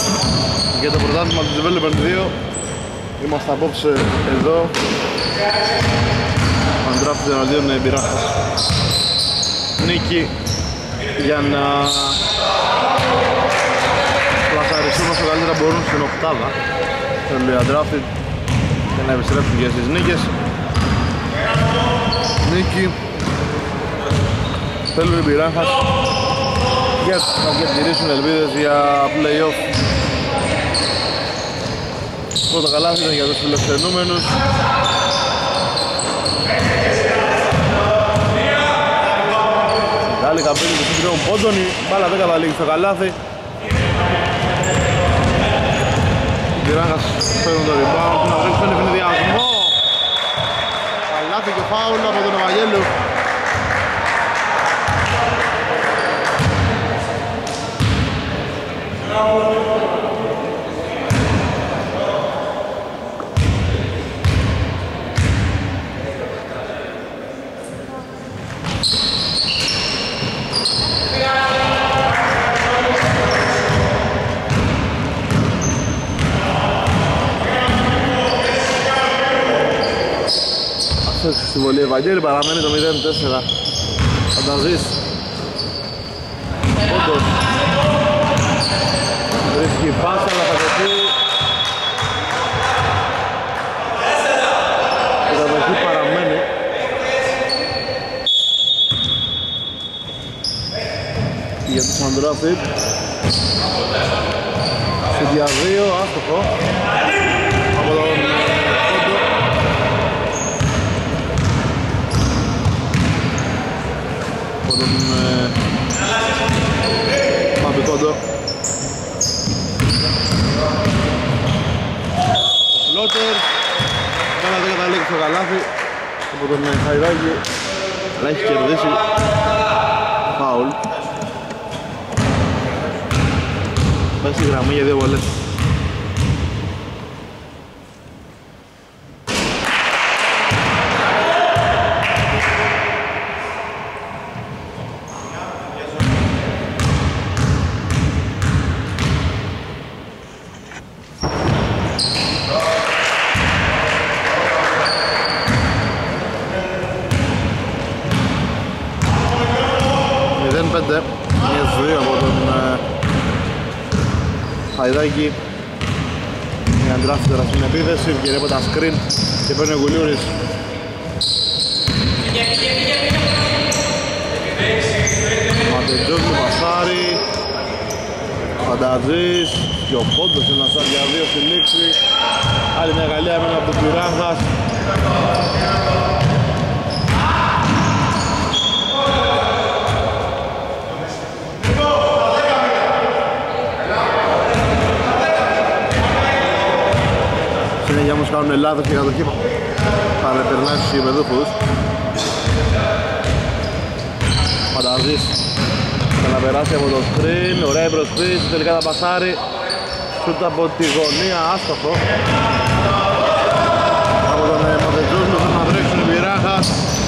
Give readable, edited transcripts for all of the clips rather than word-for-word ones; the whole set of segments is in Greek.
για το πρωτάθλημα του Development 2. Είμαστε απόψε εδώ. Undrafted εναντίον Μπειράχας. Νίκη για να πλασαριστούν όσο καλύτερα μπορούν στην οκτάδα. Θέλουν οι Undrafted για να επιστρέψουν και στις νίκες. Νίκη θέλουν οι Μπειράχας για να διατηρήσουν ελπίδες για play-off. Πρώτο καλάθι ήταν για τους φιλοξενούμενους. Άλλη καμπίνη του τριών πόντων, η μπάλα δεν καταλήγει στο καλάθι. Οι Μπειράχας παίρνουν το rebound, να βρέξουν τον ευνηδιασμό. Καλάθι και φάουλ από τον Ευαγγέλου. Στη βολή Ευαγγέλη παραμένει το 0-4. Φανταζείς όντως βρίσκει πάσα αλλά θα δεχτεί. Η κατοχή παραμένει. Για τους Undrafted σε διαδύο, άστοχο από τον Κόντο. Από τον Παπικόντο. Φλότερ δεν καταλήγει στο καλάθι από τον Χαϊράκη, αλλά έχει κερδίσει φάουλ. Πάει στη γραμμή για δύο βολές. Μια ζωή από τον Χαϊδάκη. Η Undrafted τώρα στην επίθεση, γυρεύει τα screen και παίρνει ο Γουλιούρης. Ματετζόγλου πασάρι, Φανταζής και ο Πόντος ένα σαν για δύο στη λήξη. Άλλη μια καλή άμυνα από τον Πειράχας. Συνέχεια όμως κάνουν λάθος και η κατοχή παρεπερνάει στους γηπεδούχους. Φανταζής θα να περάσει από το screen, ωραία η προσπίση, τελικά τα πασάρει. Σούτ από τη γωνία, άστοχο. Από τον Ματετζόγλου θα να βρέξουν οι Μπειράχας.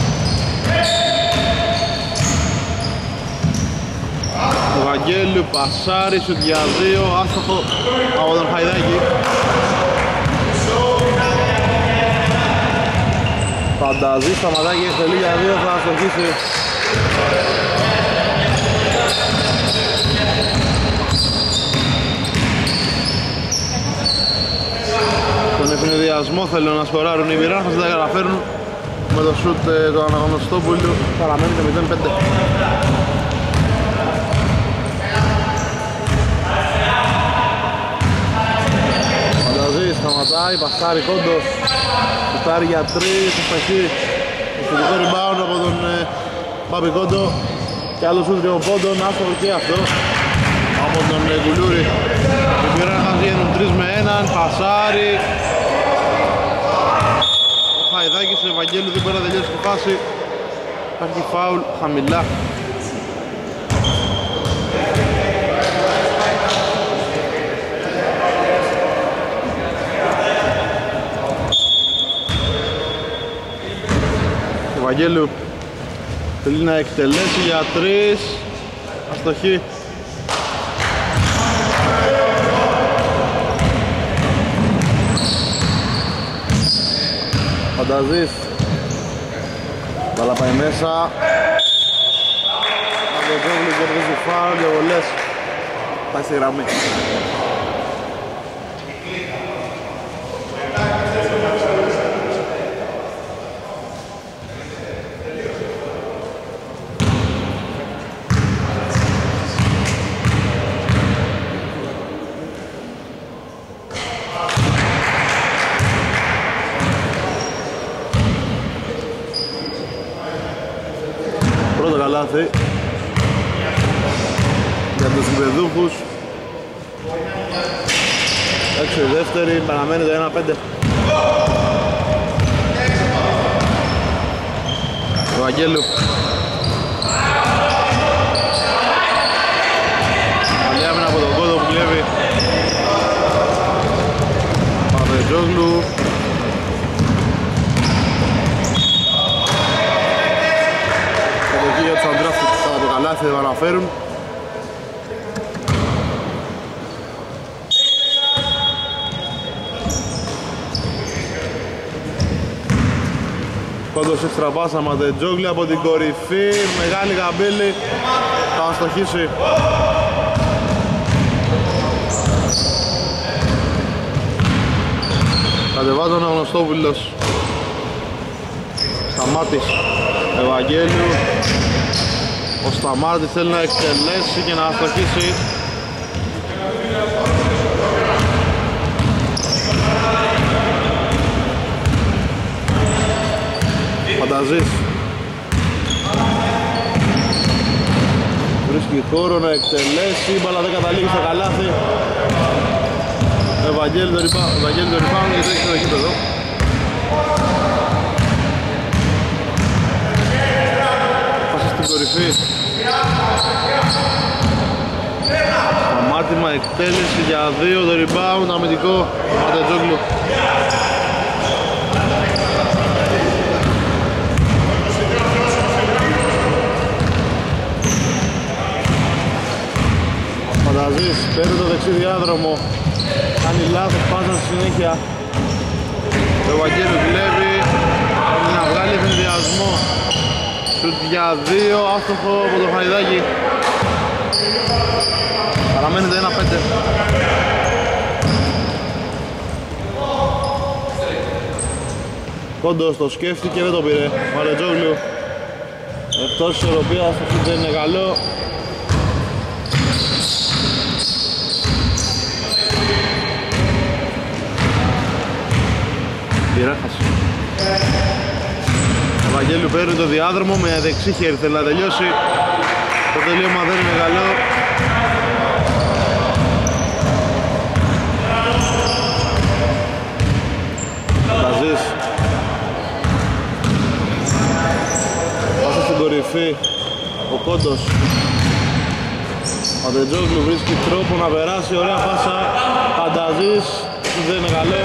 Ο Βαγγέλου πασάρει, σούτ για δύο, άστοχο από τον Χαϊδάκη. Φανταζή, σταματάκι θέλει για δύο, θα αστοχίσει. Τον ευνηδιασμό θέλουν να σκοράρουν οι Μπειράχας, δεν τα καταφέρνουν. Με το σούτ το Αναγνωστόπουλου παραμένει το 0-5. Φανταζή, σταματάει, πασάρει Κόντος. Στάρει για τρεις, αστοχή. Ευθυντικό rebound από τον Παπικόντο. Και άλλο σούτ τριών πόντων, άστοχο και αυτό. Από τον Γουλιούρη. Οι Μπειράχας γίνουν 3 με 1, πασάρι. Ο Χαϊδάκης του Ευαγγέλου δεν μπορεί να τελειώσει τη φάση. Υπάρχει φάουλ χαμηλά. Ο Ευαγγέλου θέλει να εκτελέσει για 3, αστοχή. Φανταζής. Μπάλα πάει μέσα. Μαγκοτζόγλου κερδίζει φάουλ και βολές. Πάει στη γραμμή. Πρώτο καλάθι για τους συμπεδούχους. Έξω η δεύτερη, παραμένει το 1-5. Ο Αγγέλου. Καλή άμυνα από τον Κόντο που κλέβει. Παπετζόγλου. Κατοχή για τους αντράφτους κατά το καλάθι δεν αναφέρουν. Κόντος έξτρα πάσα Ματετζόγλου από την κορυφή, μεγάλη γαμπέλη, θα αστοχίσει. Κατεβάζουν ο Γνωστόπουλος. Σταμάτης Ευαγγέλιου. Ο Σταμάτης θέλει να εκτελέσει και να αστοχίσει. Φανταζής. Βρίσκει χώρο να εκτελέσει, η μπάλα δεν καταλήγει στο καλάθι. Ευαγγέλη το rebound και τρέχει στο γήπεδο. Πάσα στην κορυφή. Σταμάτημα, εκτέλεση για 2, το rebound, αμυντικό Ματετζόγλου. Φανταζής, παίρνει το δεξί διάδρομο. Κάνει λάθος πάσα στη συνέχεια. Το Ευαγγέλιο κλέβει. Θέλει να βγάλει ευνηδιασμό. Σουτ για 2, άστοχο από το Χαϊδάκι. Παραμένει το 1-5. Κόντος το σκέφτηκε, δεν το πήρε. Ματετζόγλου. Εκτός ισορροπίας, το σουτ δεν είναι καλό. Ο Βαγγέλου παίρνει το διάδρομο με δεξί χέρι, θέλει να τελειώσει. Το τελείωμα δεν είναι καλό. Φανταζής. Πάσα στην κορυφή. Ο Κόντος. Ο Ματετζόγλου βρίσκει τρόπο να περάσει, ωραία πάσα. Φανταζής, δεν είναι καλό.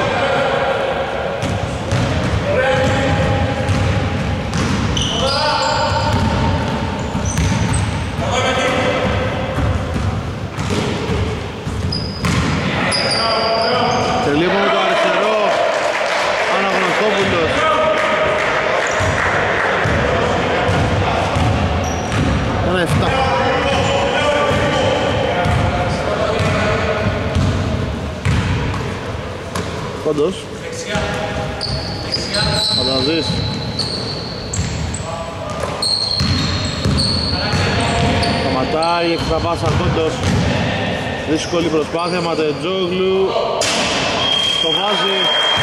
Τελείωμα με το αριστερό. Αναγνωστόπουλος. Ένα 7. Κόντος. Φανταζής. Σταματάει, έξτρα πάσα Κόντος. Δύσκολη προσπάθεια, Ματετζόγλου. Το βάζει.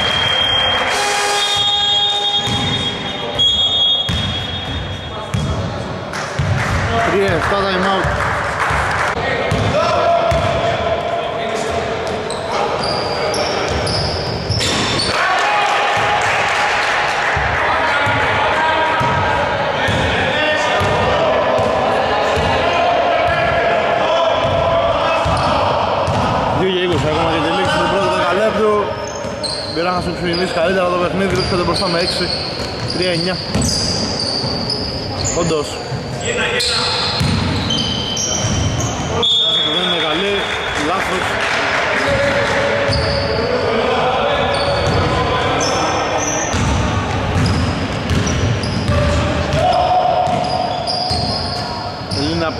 Τρία, 7 time out. Πήρα να σου ξεκινήσει καλύτερα το παιχνίδι, βρίσκεται μπροστά με 6, 3-9. Όντως. Δεν είναι καλή, λάθος.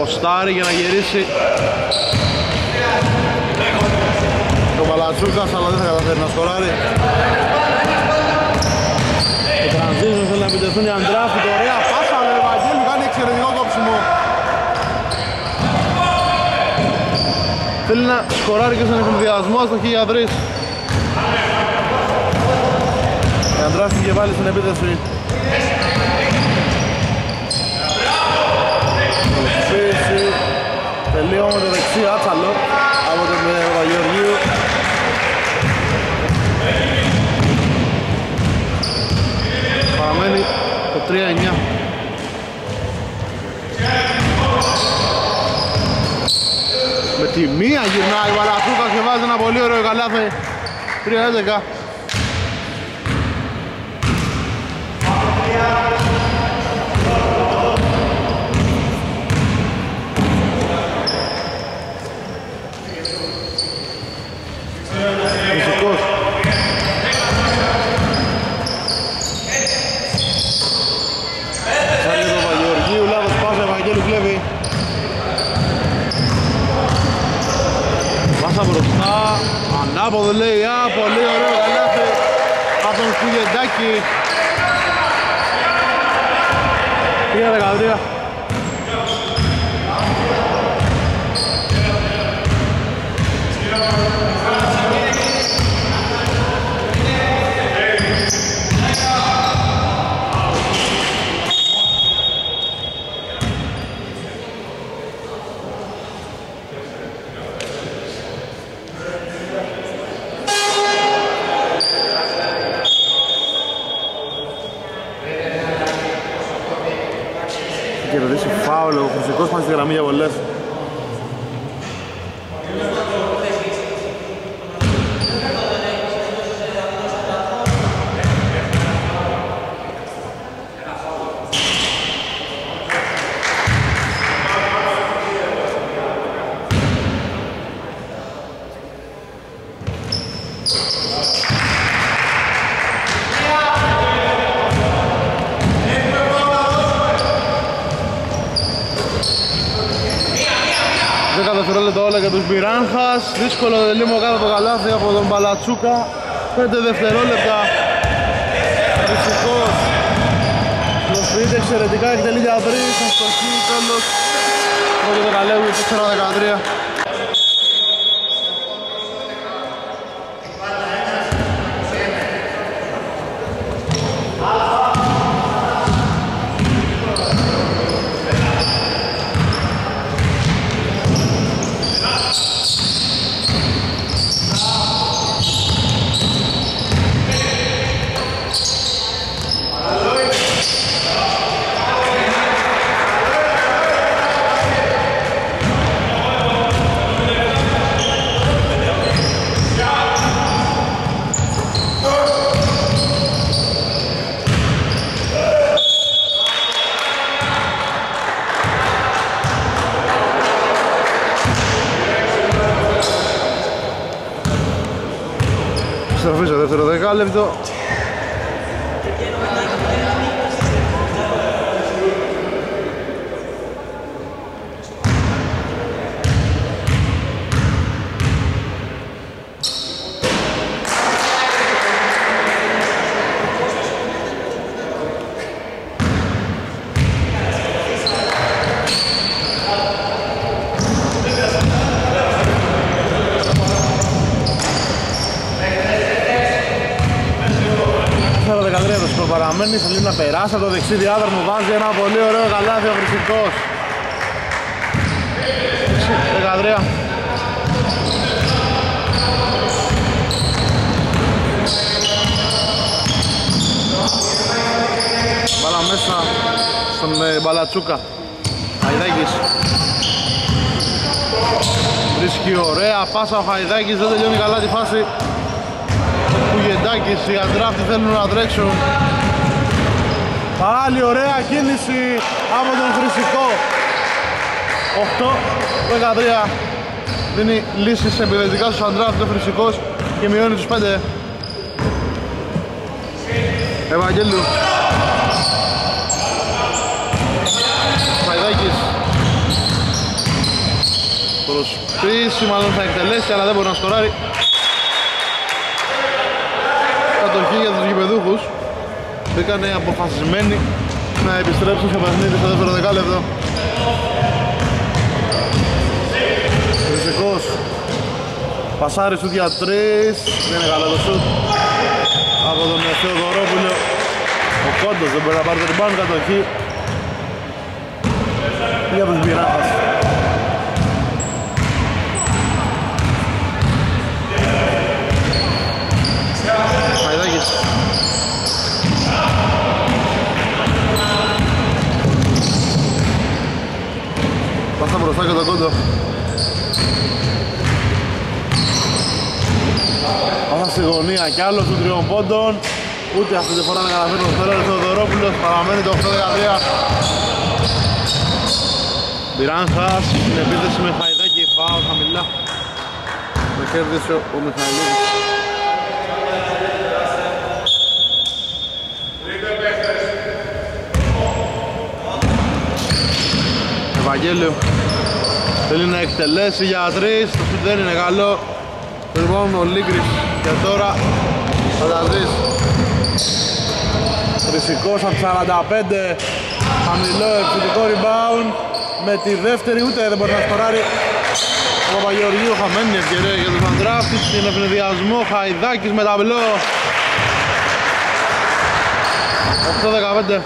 Ποστάρει για να γυρίσει το Μπαλατσούκας, αλλά δεν θα καταφέρει να σκοράρει. Το transition θέλει να επιτεθούν οι Αντράφτοι, ωραία πάσα, αλλά ο Ευαγγέλου κάνει εξαιρετικό κόψιμο. Θέλει να σκοράρει και στον εφηδιασμό στο 1003. Η Αντράφτοι και πάλι στην επίθεση. Τελείωμα με το δεξί άτσαλο από τον Παπαγεωργίου. Παραμένει το 3-9. Με τη μία γυρνάει ο Βαλαθούκας και βάζει ένα πολύ ωραίο καλάθι. 3-11. Ανάποδο λέει, πολύ ωραίο καλάθι από τον Κουγεντάκη. 3-13. Κερδίσει φάουλ, ο Χρυσικός πάνε στη γραμμή για βολές. Δευτερόλεπτα όλα για τους Μπιράνχας. Δύσκολο λίμο κάτω το καλάθι από τον Μπαλατσούκα. 5 δευτερόλεπτα. Δυστυχώς προσποιείται εξαιρετικά, εκτελεί για 3, θα στοχεί τέλος. Πρώτο δεκαλέπτου, 4-13. Στροφή στο δεύτερο δεκάλεπτο. Παραμένει, θέλει να περάσει από το δεξί διάδρομο, βάζει ένα πολύ ωραίο καλάθι ο Χρυσικός. 13. Μπάλα μέσα στον Μπαλατσούκα. Χαϊδάκης βρίσκει ωραία πάσα ο Χαϊδάκης, δεν τελειώνει καλά τη φάση. Ο Κουγεντάκης, οι Αντράφτοι θέλουν να τρέξουν. Πάλι ωραία κίνηση από τον Χρυσικό. 8-13. Δίνει λύσεις επιθετικά στους Αντράφτοι ο Χρυσικός και μειώνει τους 5. Ευαγγέλου. Χαϊδάκης. Προσπίσει, μάλλον θα εκτελέσει, αλλά δεν μπορεί να σκοράρει. Κατοχή για τους γηπεδούχους. Μπήκανε αποφασισμένοι να επιστρέψουν στο παιχνίδι στο δεύτερο δεκάλεπτο. Φυσικός πασάρι σουτ για 3. Δεν είναι καλό το σουτ από τον Θεοδωρόπουλο. Ο Κόντος δεν μπορεί να πάρει το rebound. Κατοχή για τους Μπυράχας. Χαϊδάκης. Πάσα μπροστά και τον Κόντο. Πάσα στη γωνία κι άλλο του 3 πόντων. Ούτε αυτή τη φορά να καταφέρει το Θεόδωρο. Ο Θεοδωρόπουλος παραμένει το 8-13. Μπυράνχας στην επίθεση με Χαϊδάκη, φάουλ χαμηλά. Με κέρδισε ο Μιχαηλίδης. Ευαγγέλιο θέλει να εκτελέσει για 3, το σουτ δεν είναι καλό. Λοιπόν ο Λίγκρης και τώρα θα τα δεις. Φυσικός από 45, χαμηλό επιθετικό rebound. Με τη δεύτερη ούτε δεν μπορεί να σκοράρει. Ο Παπαγεωργίου, χαμένη ευκαιρία για τους αντράφτες. Στην ευνηδιασμό Χαϊδάκης με ταμπλό. 8-15.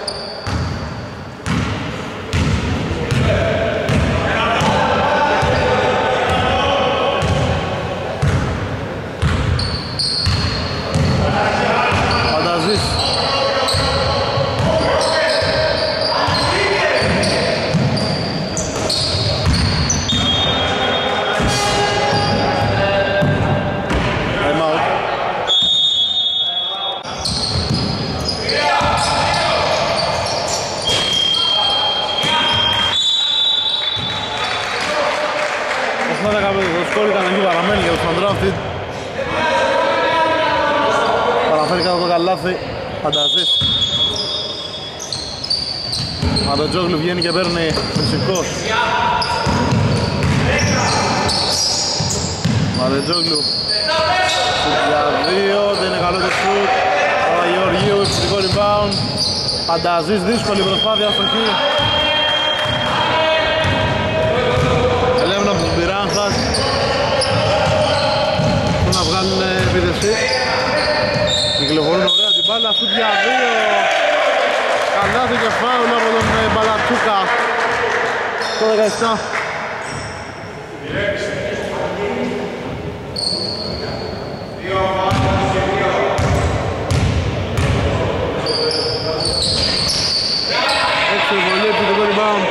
Φανταζής. Το σκορ ήταν εκεί παραμένει για τους Undrafted. Παραφέρει κάτω το καλάθι. Φανταζής. Αντοτζόγλου βγαίνει και παίρνει Φυσικός. Αντοτζόγλου για 2, δεν είναι καλό το σουτ. Παπαγεωργίου, επιθετικό rebound. Φανταζής, δύσκολη προσπάθεια στο χ. Ελεύουν από τους Μπυράνχας που να βγάλουν επίθεση. Κυκλοφορούν ωραία την μπάλα, σουτ για 2. Καλάθι και φάουλ από τον Μπαλατσούκα. Το 17. Έξω η βολή, επιθετικό rebound.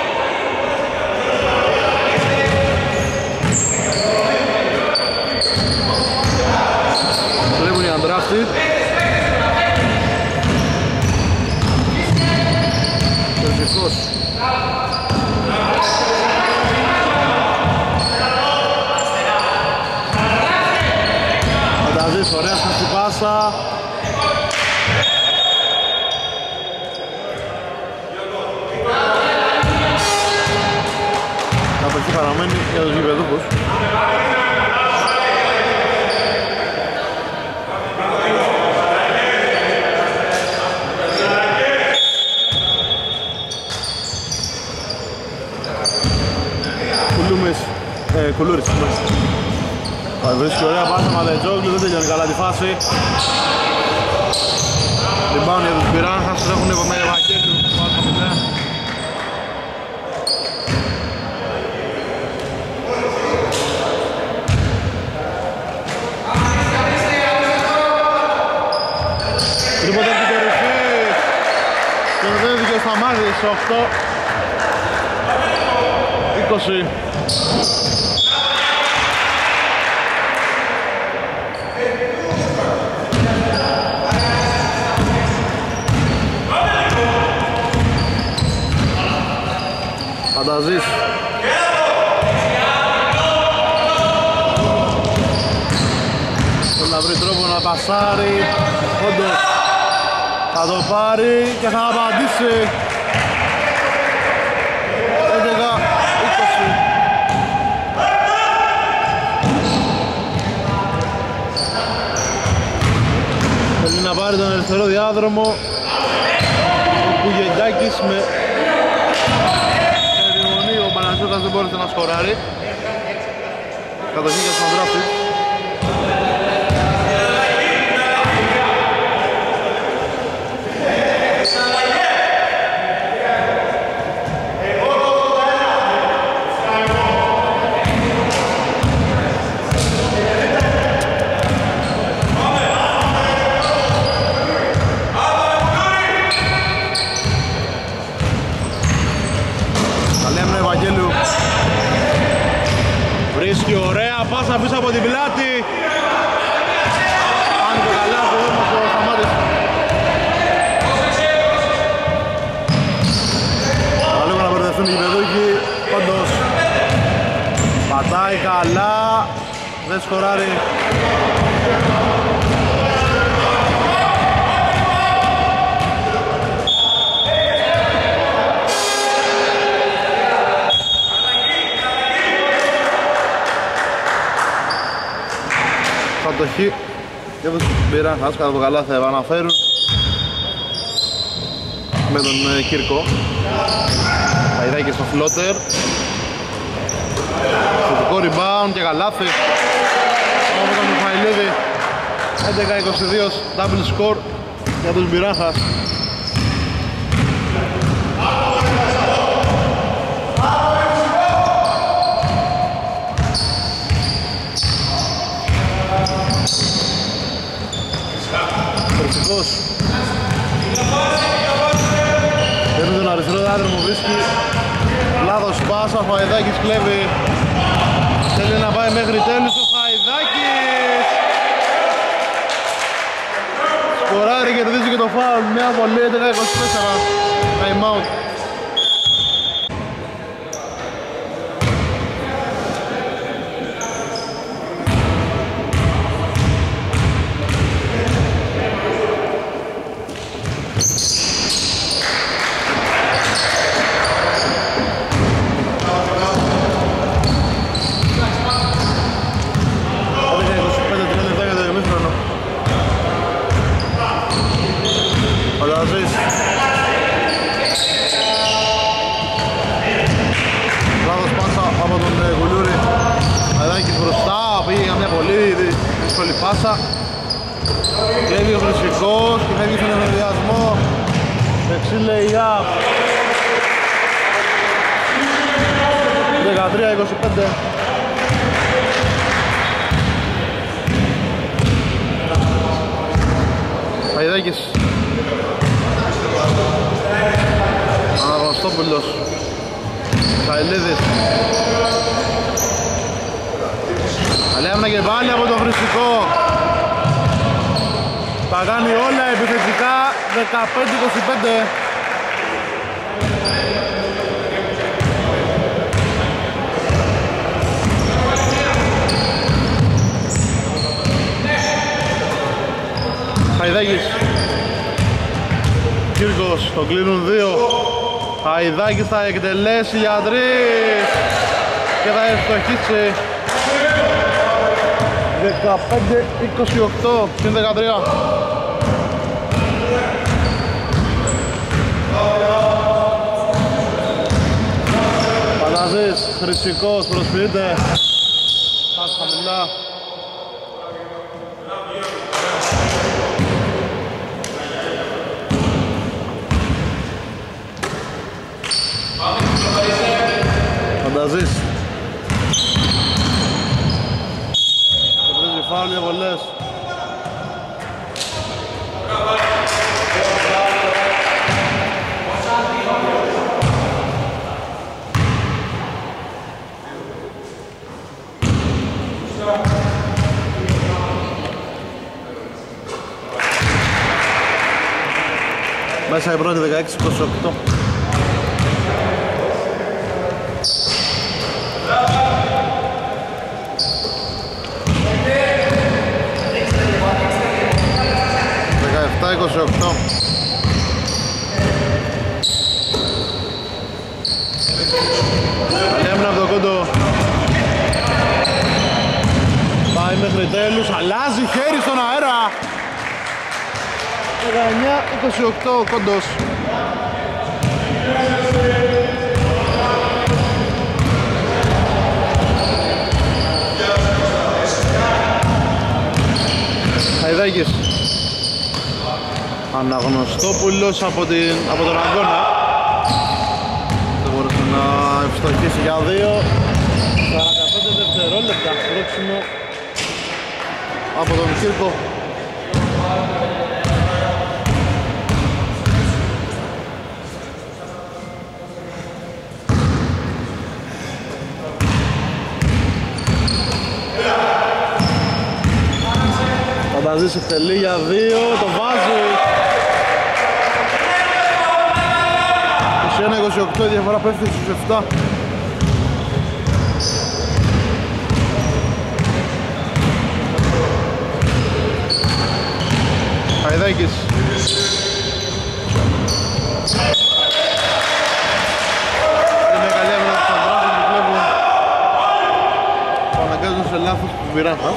Βλέπουν οι Undrafted. Φυσικός. Φανταζής, ωραία στη πάσα. Κατοχή παραμένει για τους γηπεδούχους. Κουλούρης. Βρίσκει ωραία πάσα Μαλετζόγλου, δεν τελειώνει καλά τη φάση. Rebound για τους Μπυράνχας, τρέχουν με Ευαγγέλιου. Τρίποτα την κορυφή. Και δεν δίκαιο στα μάτια σε 8-20. Φανταζής. Θέλει να βρει τρόπο να πασάρει. Όντως θα το πάρει και θα απαντήσει. 11-20. πάρει τον αριστερό διάδρομο. Ο Πουγεντάκης με επιμονή, ο Παναγιώτας δεν μπόρεσε να σκοράρει. Κατοχή για τον Ανδράφη. Βρίσκει ωραία πάσα πίσω από την πλάτη. Κάνει το καλάθι όμως ο Σταμάτης. Θα λίγο να μπερδευτούν οι γηπεδούκοι. Όντως πατάει καλά. Δεν σκοράρει. Κατοχή και τους πήραν, άσκατα το καλά θα επαναφέρουν με τον Κύρκο. Παϊδάκη στο φλότερ. Θετικό rebound και καλάθι από τον Μιχαηλίδη. 11-22 double score για τους Μπιράχας. Παίρνει τον αριστερό διάδρομο, βρίσκει λάθος πάσα, ο Χαϊδάκης κλέβει. Θέλει να πάει μέχρι τέλους ο Χαϊδάκης. Σκοράρει, κερδίζει και το φάουλ. Μια βολή 11-24. Time out. Λάθος πάσα από τον Γουλούρη. Χαϊδάκης μπροστά, πήγε για μια πολύ δύσκολη πάσα. Κλέβει ο Χρυσικός και φεύγει στον ενδιασμό. Δεξί lay-up. 13-25. Χαϊδάκης. Αναγνωστόπουλος. Μιχαηλίδης. Καλή άμυνα και πάλι από τον Χρυσικό. Τα κάνει όλα επιθετικά. 15-25. Χαϊδάκης. Κύρκος, τον κλείνουν δύο. Χαϊδάκης θα εκτελέσει για τρεις και θα ευστοχίσει. 15-28 συν 13. Παναζής, Χρυσικός, προσφυλείται. Πας χαμηλά. Φανταζής. Κερδίζει φάουλ για βολές. Μέσα η πρώτη 16-28. Καλή άμυνα από το κόντο. Πάει μέχρι τέλους, αλλάζει χέρι στον αέρα. 19-28 κόντος. Χαϊδάκης. Αναγνωστόπουλος από τον αγώνα. Δεν μπορούσε να ευστοχίσει για 2. 45 δευτερόλεπτα πρόξιμο από τον Κύρκο. Φανταζής εκτελεί για 2, το βάζει. 21-28, η διαφορά πέφτει στους 7. Χαϊδάκης. Είναι καλή άμυνα του Σαντράκη που βλέπουν που αναγκάζουν σε λάθος του Μιράχα.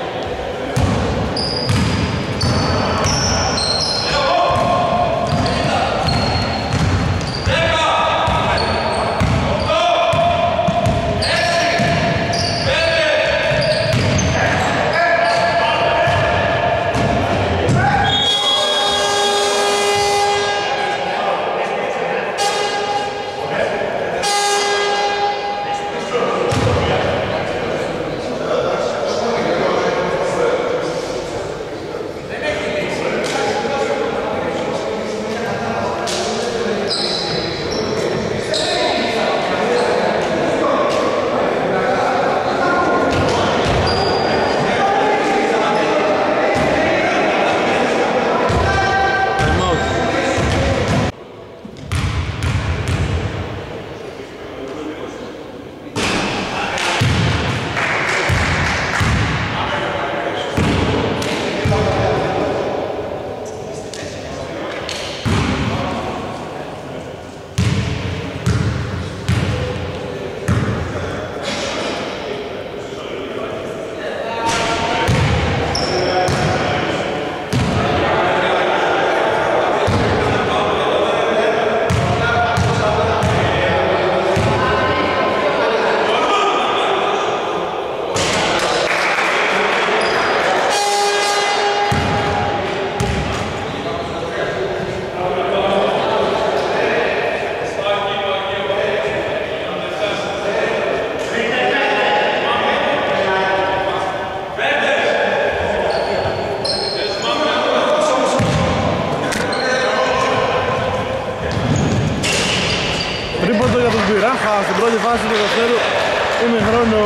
Τρίποντο για τον Πυράχα στην πρώτη φάση του δεύτερου ημιχρόνου.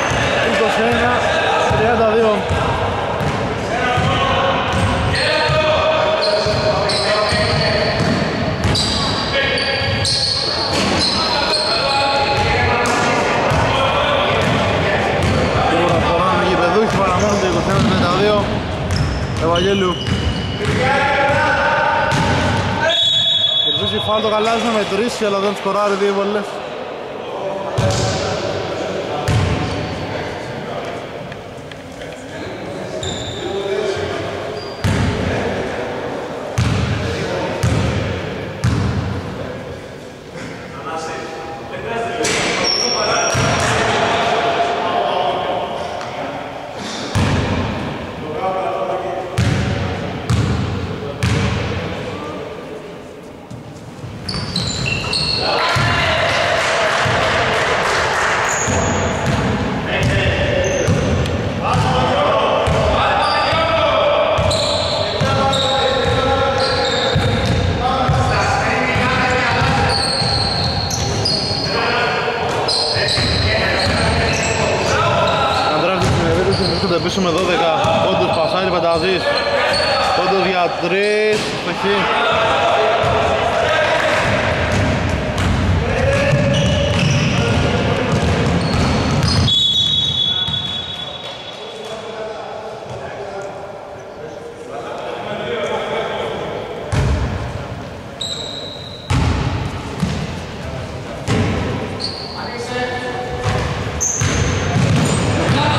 21-32. Τώρα φοράνε οι παιδούχοι, παραμένουν το 21-32. Ευαγγέλου. Κερδίζει φάουλ το Γαλάζης να μετρήσει, αλλά δεν σκοράρει 2 βολές. Πίσω με 12 πόντους, πασάρι Φανταζής, πόντος για 3, στοχή.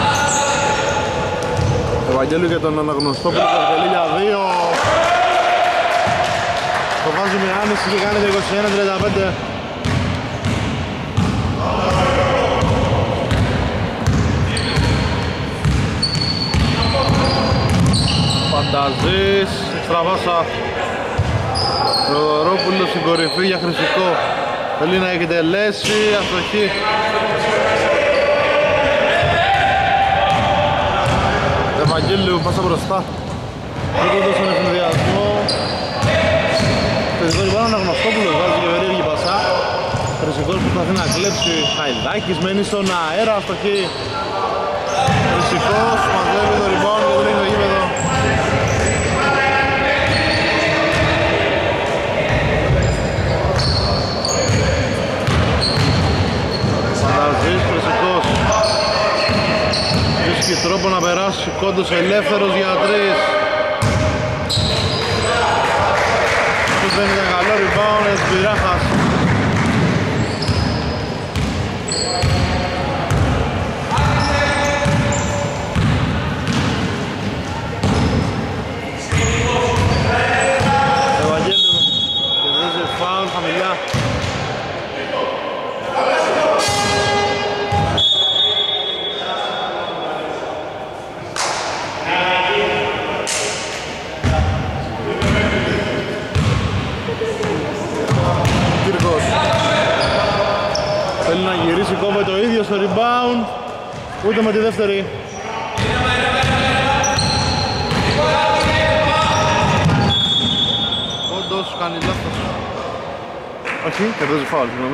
Ευαγγέλου για τον Αναγνωστόπουλο, Ευαγγελίου για 2. βάζει με άνεση και κάνει το 21-35. Φανταζής, εξτραβάσα. Θεοδωρόπουλος στην κορυφή για Χρυσικό. Θέλει να εκτελέσει, αστοχή. Ευαγγέλιου, πάσα μπροστά. Τρίποντος στον ευνηδιασμό. Θετικό ριμπάουντ Αναγνωστόπουλος, βάζει και περίεργη πασά. Χρυσικός που προσπαθεί να κλέψει. Χαϊδάκης μένει στον αέρα, αστοχή. Χρυσικός μαζεύει το ριμπάουντ και τρέχει το γήπεδο. Φανταζής, Χρυσικός. Βρίσκει τρόπο να περάσει, Κόντος ελεύθερος για 3. Αυτός δεν ήταν καλό rebound, Εσβηράχας. Ευαγγέλου κερδίζει φάουλ χαμηλά. Θέλει να γυρίσει, κόβει το ίδιο στο rebound. Ούτε με τη δεύτερη. Κόντος κάνει λάθος. Όχι, κερδίζει φάουλ, συγγνώμη.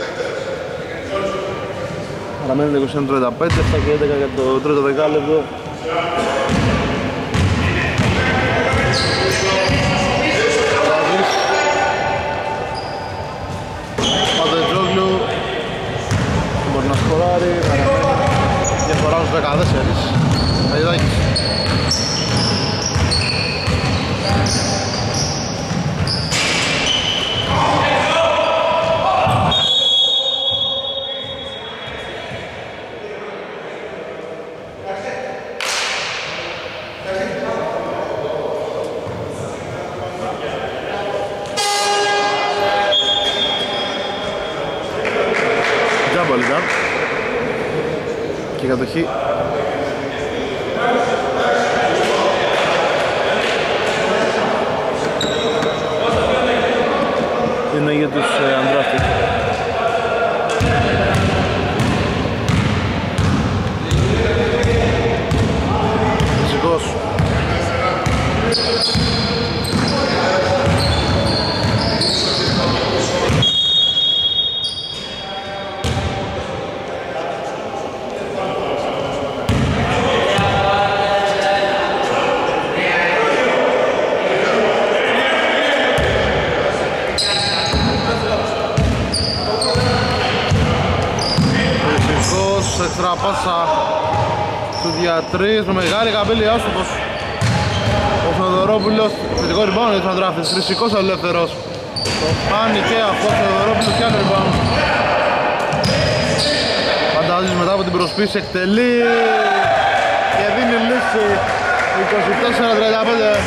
Παραμένει 21-35, 7 και 11 για το τρίτο δεκάλεπτο. Παντετζόγλου μπορεί να σκοράρει, διαφορά στους 14. Χαϊδάκης. Και κατοχή είναι για τους undrafted. Φυσικός. Έξτρα πάσα του διατρής με μεγάλη καμπύλη άστοχος. Ο Θεοδωρόπουλος, θετικό rebound για τους undrafted. Χρυσικός ελεύθερος. Το χάνει και αυτό ο Θεοδωρόπουλος και άλλο rebound. Φαντάζεις μετά από την προσπίση εκτελεί και δίνει λύση 24-35.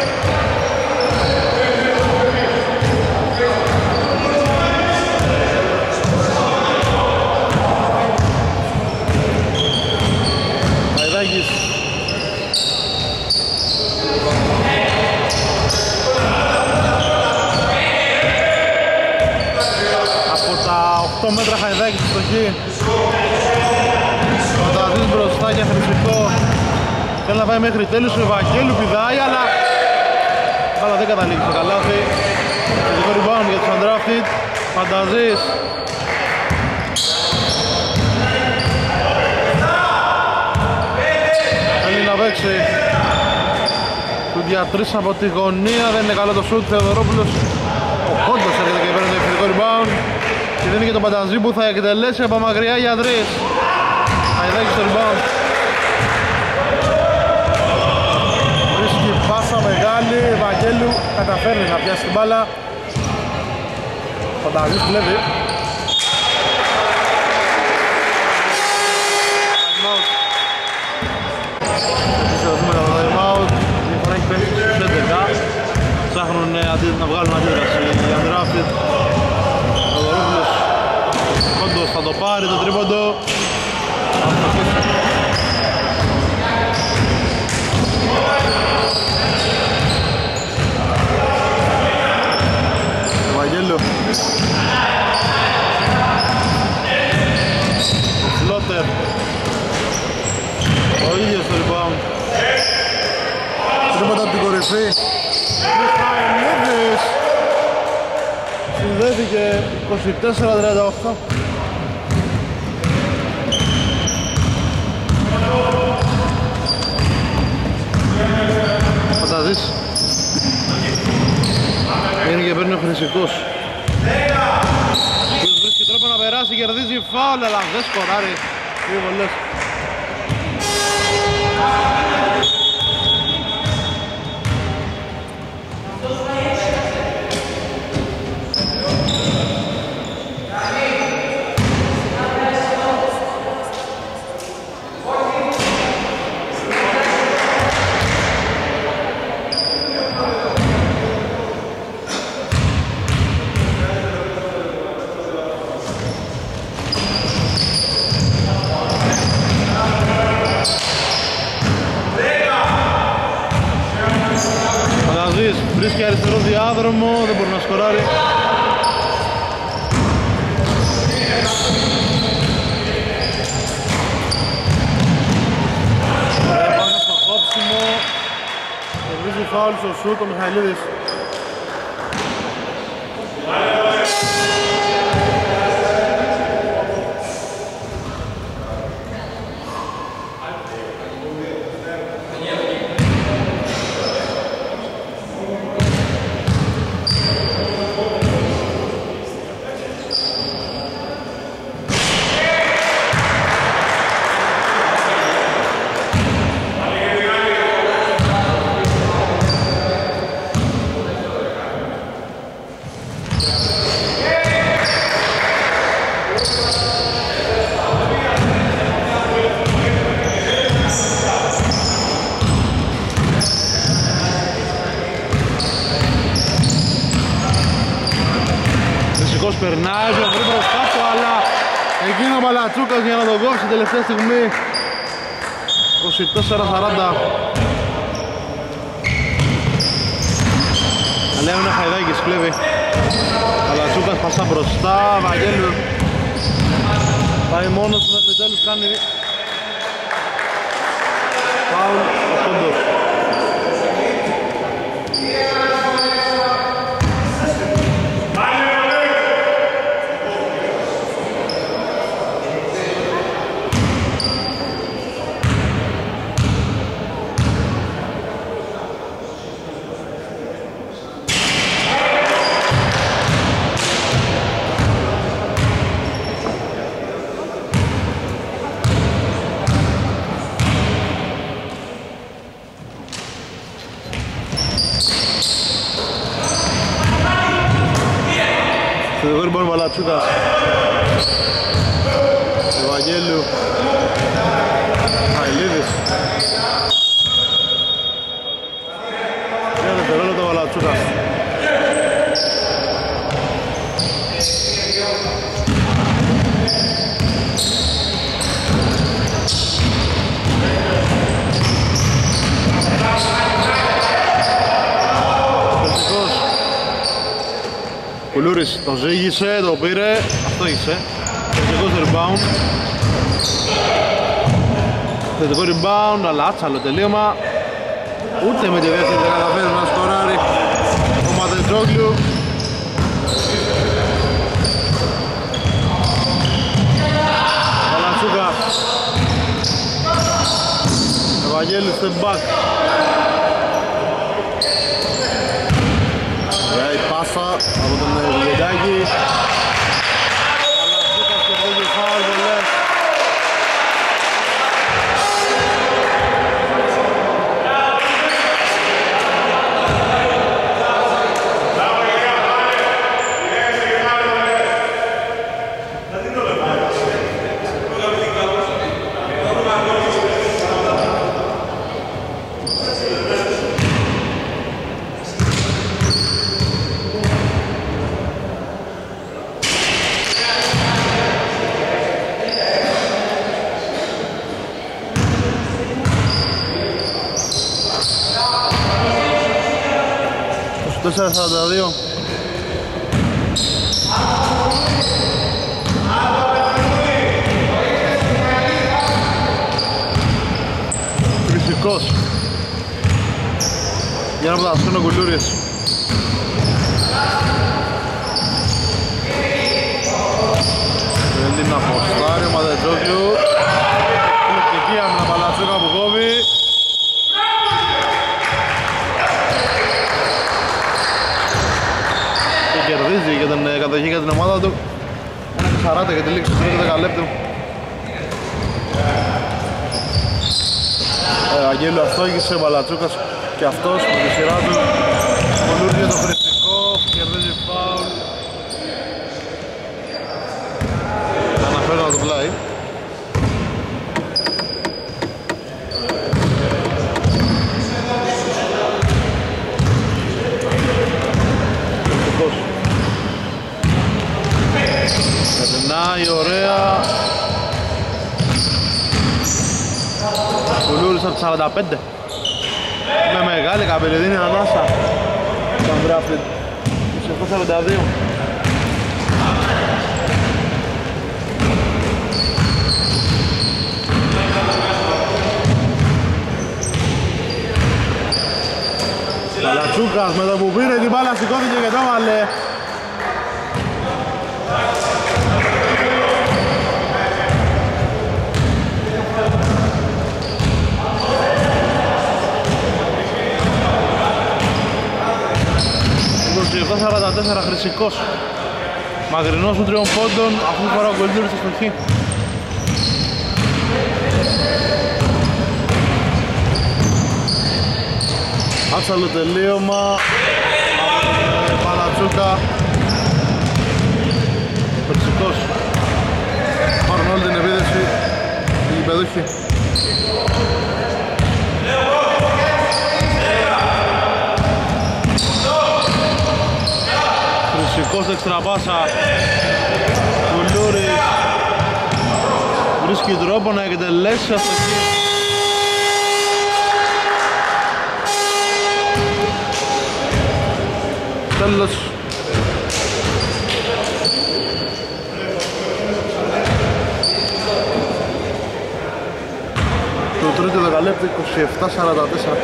Από τα 8 μέτρα Χαϊδάκης στη στοχή. Θα τα δεις μπροστά για Χρυσικό. Θέλει να πάει μέχρι τέλους ο Ευαγγέλου, πηδάει, αλλά μπάλα δεν καταλήγει στο καλάθι. Θετικό rebound για τους undrafted. Φανταζής. Θέλει να παίξει. Του διατρής από τη γωνία, δεν είναι καλό το σουτ. Θεοδωρόπουλος. Ο Κόντος έρχεται και παίρνει το θετικό rebound. Και δίνει και τον Πανταζή που θα εκτελέσει από μακριά για 3. Χαϊδάκης στο rebound. Βρίσκει πάσα μεγάλη, Ευαγγέλου καταφέρνει να πιάσει την μπάλα. Πανταζής βλέπει. Ψάχνουν να βγάλουν αντίδραση βρέθηκε 24-38. Φανταζείς. Είναι και παίρνει ο Χρυσικός. Βρίσκει τρόπο να περάσει, κερδίζει φάουλ, αλλά δεν σκοράρει. Δύο βολές. Βρίσκει αριστερό διάδρομο, δεν μπορεί να σκοράρει. Πάμε στο κόψιμο. Κερδίζει φάουλ στο σούτ ο Μιχαηλίδης. Περνάει, βρει μπροστά του, αλλά εκείνο ο Μπαλατσούκας για να τον κόψει τελευταία στιγμή. 24-40. Λέω ένα Χαϊδάκης κλέβει. Μπαλατσούκας πασά μπροστά, Βαγγέλου πάει μόνος του μέχρι τέλους, κάνει φάουλ ο Κόντος. Το γόρι μπορεί Βαλατσούκας. Ο Βαγγέλου. Μιχαηλίδης. Ένα δευτερόλεπτο Βαλατσούκας. Κουλούρης τον ζήγησε, το πήρε, αυτό είσαι. Θετικός rebound. Θετικό rebound, αλλά άτσαλο τελείωμα. Ούτε με τη δεύτερη δεν καταφέρει να σκοράρει ο Ματετζόγλου. Βαλατσούκα. Ευαγγέλης step back. Πάσα από τον Βιλεντάκη. Βαλατσούκας και βγάζει φάουλ πολλές. Τέσσερα 42. Χρυσικός. Για να πατασούν ο Κουλούρης. αποστάρει ο Μαδετζόγλου. Λεπτική άμυνα Παλατσούκα που κόβει. Και κερδίζει για την κατοχή για την ομάδα του. 1:40 για τη λήξη του 10 λεπτού. Αγγέλου Αστόγησε, ο Μπαλατσούκας και αυτός με τη σειρά του. Μολούρδιο το Χρηστικό, κερδίζει φάουλ. Αναφέρω να το πλάι. Περνάει ωραία. Κουλούρης από 45. Με μεγάλη καπελεδίνη ανάσα. Ήταν γράφει 27-42. Παλατσούκας με το που πήρε την μπάλα σηκώθηκε και το έβαλε. Το 44 Χρυσικός. Μακρινός του 3 πόντων, αυτή τη φορά ο Γκολτούρης στη στοχή. Άτσαλο τελείωμα από τον Παλατσούκα. Χρυσικός. Πάρουν όλη την επίδεση οι παιδούχοι. Χρυσικός εξτραπάσα. Κουλούρης βρίσκει τρόπο να εκτελέσει αστοχή. Τέλος. Το τρίτο δεκαλέπτο 27-44.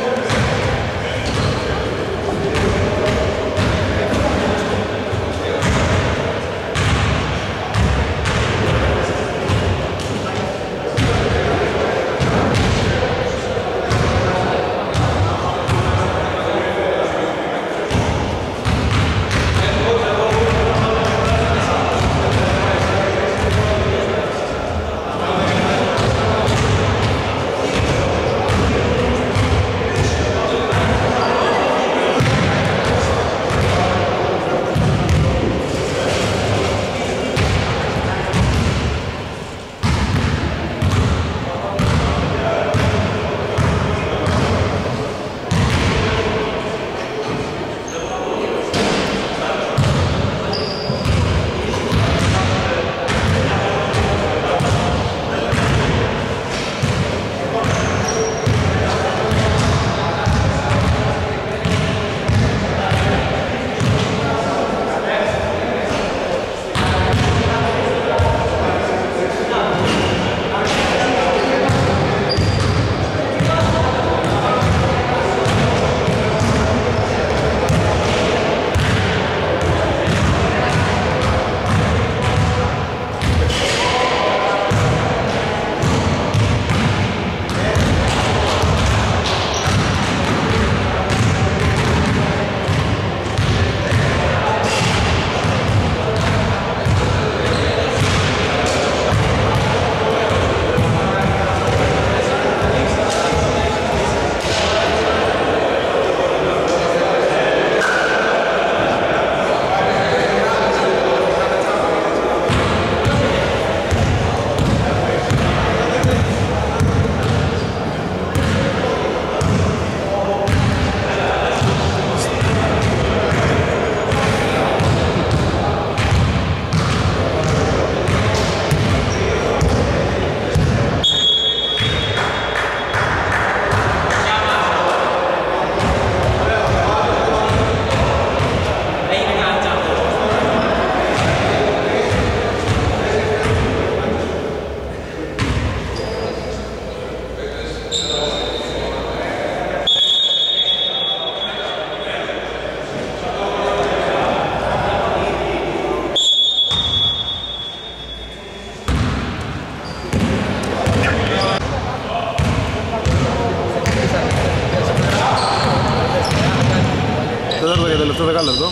τελευταίο δεκάλεπτο.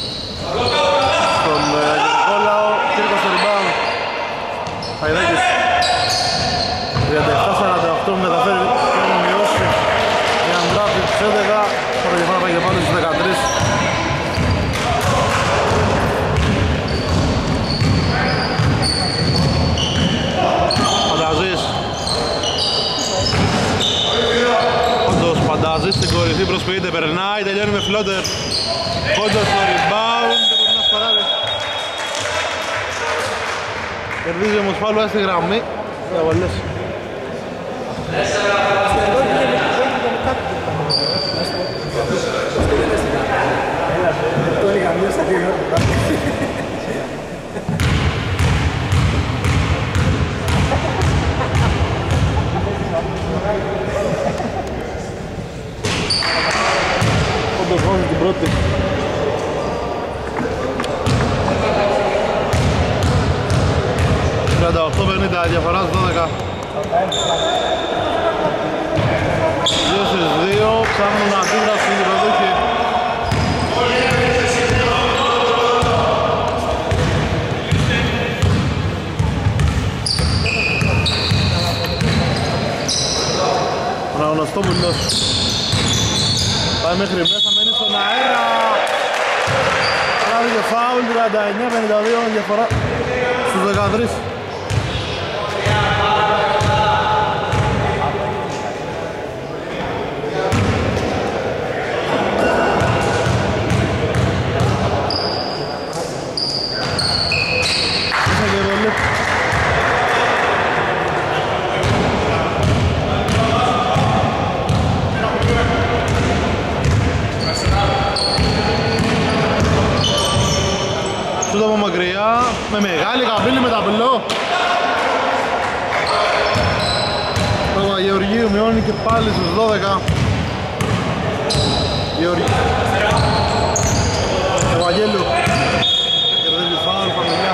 Στον Νικόλαο, Κύρκος στο rebound. Χαϊδάκης 37-48 μεταφέρει και να μειώσει η Ανδράπη της 11. Τώρα διαφορά πάει και πάνω στις 13. Πανταζής. Όντως Πανταζής στην κορυφή προσποιείται, περνάει, τελειώνει με φλότερ. Όντως στο rebound, δεν μπορεί να σκοράρει. Κερδίζει όμως φάουλ στη γραμμή. Για βολές. Όντως βάζει την πρώτη. ...38-50, διαφορά στις 12. 2 στις 2, ψάχνουν αντίδραση οι προδούχοι. Ο Αναγνωστόπουλος πάει μέχρι μέσα, μένει στον αέρα. Λάβει και φάουλ, 39-52, διαφορά στους 13. Σούτ από μακριά, με μεγάλη καμπύλη με ταμπλό. Παπαγεωργίου μειώνει και πάλι στους 12. Ευαγγέλου κερδίζει φάουλ, familia.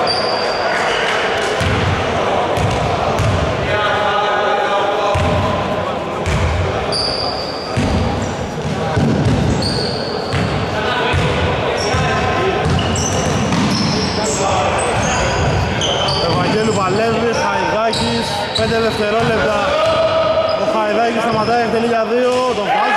Ευαγγέλου παλεύει, Χαϊδάκης, 5 δευτερόλεπτα. Ο Χαϊδάκης σταματάει, εκτελεί για 2, τον βάζει.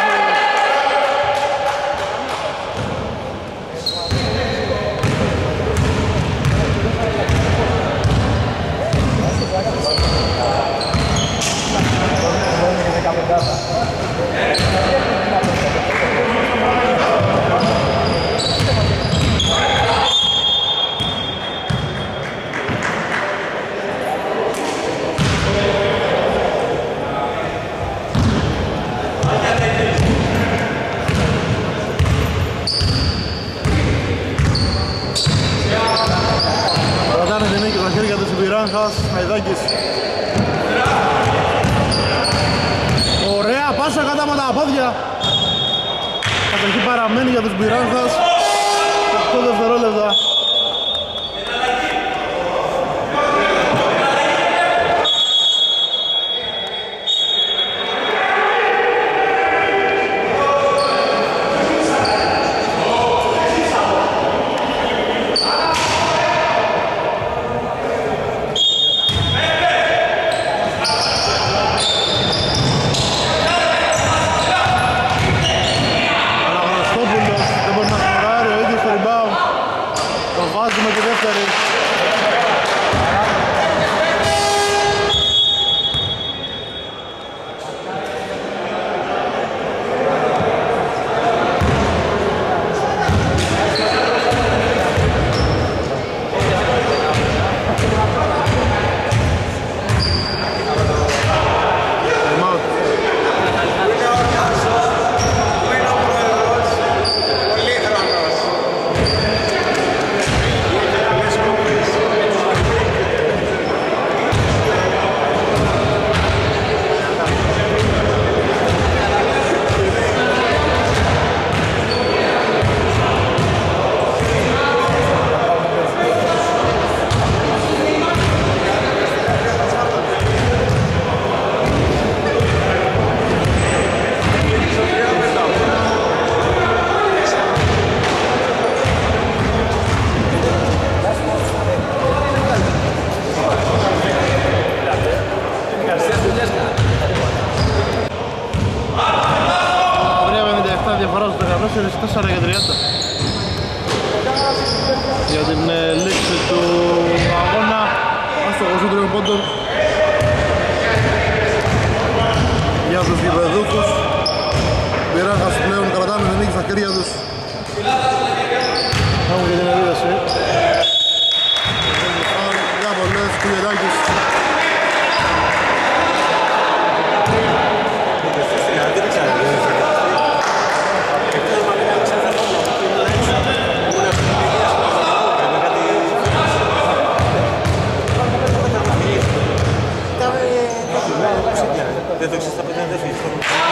Χαϊδάκης. Ωραία πάσα κάτω από τα πόδια. Κατοχή παραμένει για τους Μπιράνχας. 8 δευτερόλεπτα. 4 και 30 για την λήξη του αγώνα. Άστοχος των 3 πόντων για τους γηπεδούχους. Πειράχας πλέον κρατάνε την νίκη στα χέρια τους. Έχουμε και την επίδεση για πολλές Κουλιεράκης. Δεν το ξέρεις, θα πετάνε δεν φύγεις.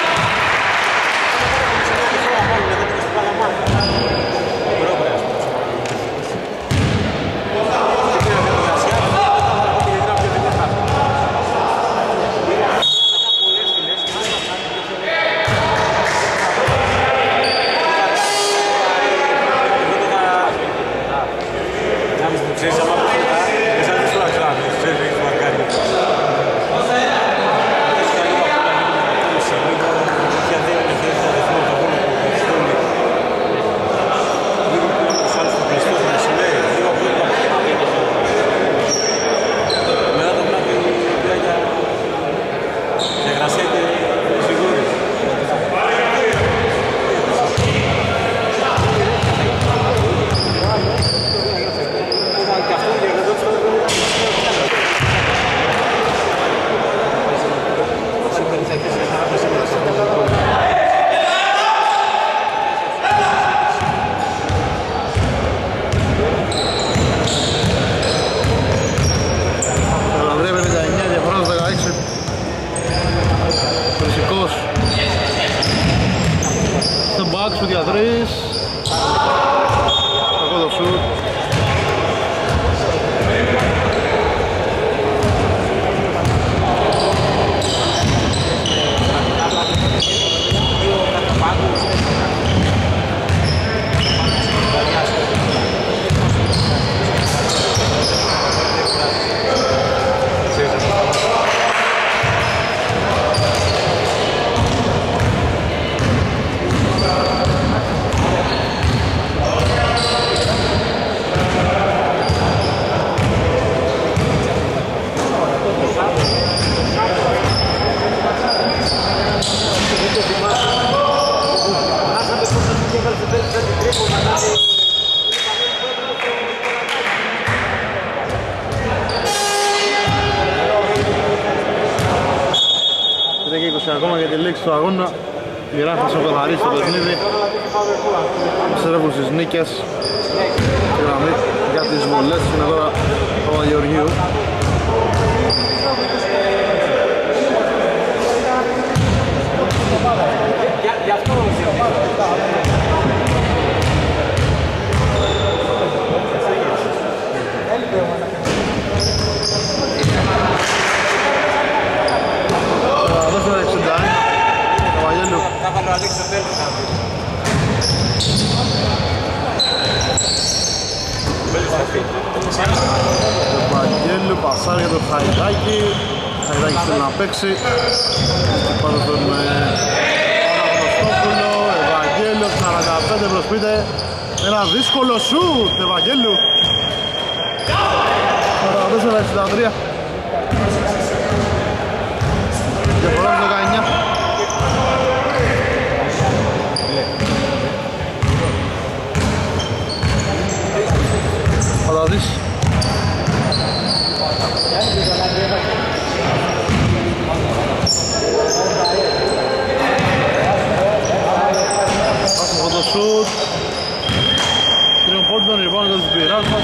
Σουτ για 3. Κακό το σουτ. Ακόμα για τη λήξη του αγώνα. Η Ράχας οπεδαρεί στο παιχνίδι. Επιστρέφουν στις νίκες. Στη γραμμή για τις βολές είναι τώρα ο Παπαγεωργίου. Ευαγγέλου πασάρει για τον Χαϊδάκη. Χαϊδάκης θέλει να παίξει πάνω στον Αναγνωστόπουλο. Ευαγγέλου 45 προς 5. Ένα δύσκολο σουτ Ευαγγέλου. 44-63. Διαφορά 19. Θα τα δεις. Άσχο το σουτ. Τριών πόντων, λοιπόν, για τους πειράσμας.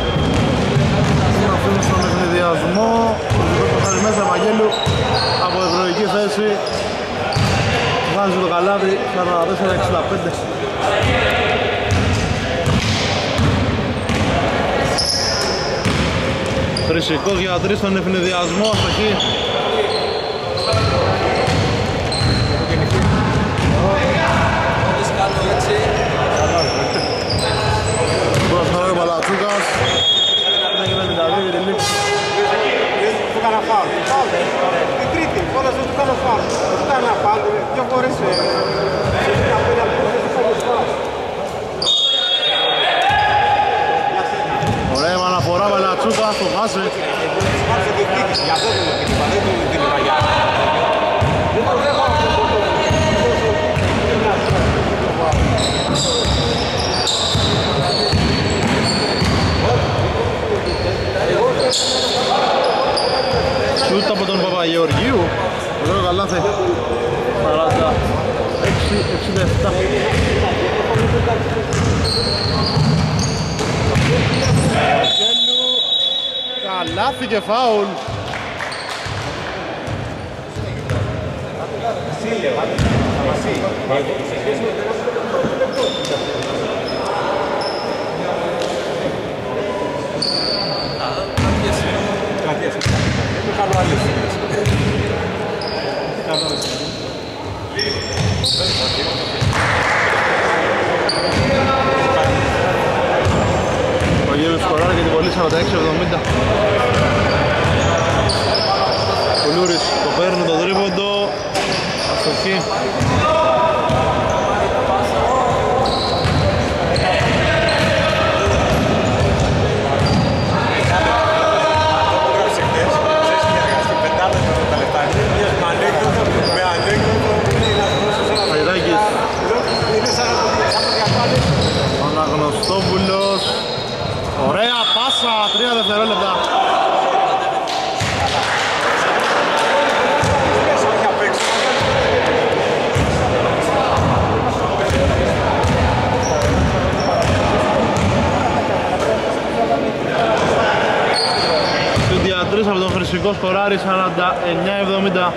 Να αφήνουν στον ευνηδιασμό. Το χάρι μέσα, Ευαγγέλου από ευρωϊκή θέση. Βάζει το καλάθι, 44-65. Χρυσικός για 3 στον ευνηδιασμό, αστοχή. Προσχαράει ο Παλατσούκας. Είναι και 52 για τη λήξη. Του κάνα φάουλ. Την τρίτη, όλες του κάνα φάουλ. Του κάνα φάουλ, 2 φορές. το βάζει. Σπάρσε διοικήτης, για αυτό το διοικήτημα, δεν το διοικήτημα για. Σούτ από τον Παπαγεωργίου. Ωραίο καλάθι. 46-67. Καλάθι και φάουλ. Ο Γύρος σκοράρει και την βολή 46-70. Ο Λούρης το παίρνει το τρίποντο. Αστοχή. Αναγνωστόπουλος. Ωραία πάσα, 3 δευτερόλεπτα. Του διατρής από τον Χρυσικό σκοράρει 49-70.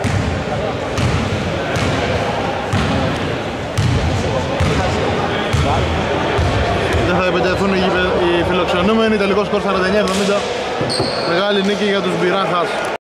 Δεν θα επιτεθούν οι φιλοξενούμενοι, τελικό σκορ 49-70. Μεγάλη νίκη για τους Μπιράχας.